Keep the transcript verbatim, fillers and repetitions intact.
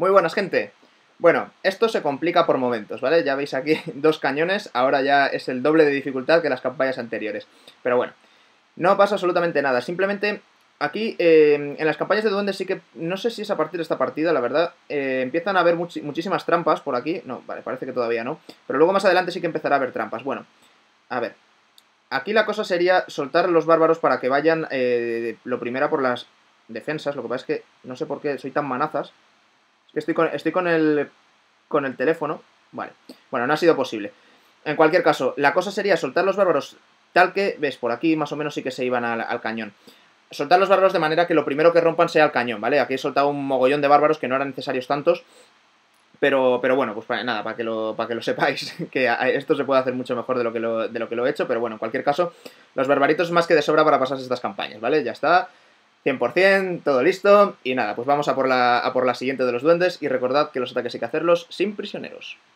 Muy buenas, gente. Bueno, esto se complica por momentos, ¿vale? Ya veis aquí dos cañones, ahora ya es el doble de dificultad que las campañas anteriores. Pero bueno, no pasa absolutamente nada, simplemente aquí eh, en las campañas de duendes sí que, no sé si es a partir de esta partida, la verdad, eh, empiezan a haber much muchísimas trampas por aquí. No, vale, parece que todavía no, pero luego más adelante sí que empezará a haber trampas. Bueno, a ver, aquí la cosa sería soltar a los bárbaros para que vayan eh, lo primero por las defensas. Lo que pasa es que no sé por qué soy tan manazas. Es que estoy con, estoy con el con el teléfono. Vale, bueno, no ha sido posible. En cualquier caso, la cosa sería soltar los bárbaros tal que, ves, por aquí más o menos sí que se iban al, al cañón. Soltar los bárbaros de manera que lo primero que rompan sea el cañón, ¿vale? Aquí he soltado un mogollón de bárbaros que no eran necesarios tantos. Pero, pero bueno, pues para, nada, para que, lo, para que lo sepáis, que esto se puede hacer mucho mejor de lo, que lo, de lo que lo he hecho, pero bueno, en cualquier caso, los barbaritos más que de sobra para pasarse estas campañas, ¿vale? Ya está, cien por cien, todo listo, y nada, pues vamos a por, la, a por la siguiente de los duendes, y recordad que los ataques hay que hacerlos sin prisioneros.